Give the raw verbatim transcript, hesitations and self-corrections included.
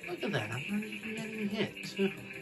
Look at that, I'm not even getting hit, too.